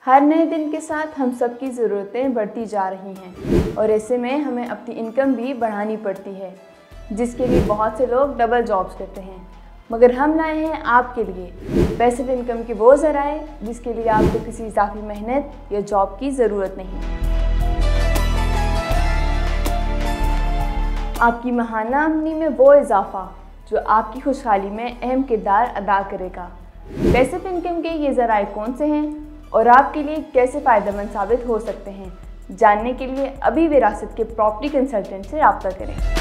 हर नए दिन के साथ हम सबकी ज़रूरतें बढ़ती जा रही हैं और ऐसे में हमें अपनी इनकम भी बढ़ानी पड़ती है, जिसके लिए बहुत से लोग डबल जॉब्स करते हैं। मगर हम लाए हैं आपके लिए पैसिव इनकम के वो ज़राए जिसके लिए आपको किसी इजाफी मेहनत या जॉब की ज़रूरत नहीं। आपकी माहाना आमदनी में वो इजाफा जो आपकी खुशहाली में अहम किरदार अदा करेगा। पैसिव इनकम के ये ज़राए कौन से हैं और आपके लिए कैसे फ़ायदेमंद साबित हो सकते हैं, जानने के लिए अभी विरासत के प्रॉपर्टी कंसल्टेंट से रब्ता करें।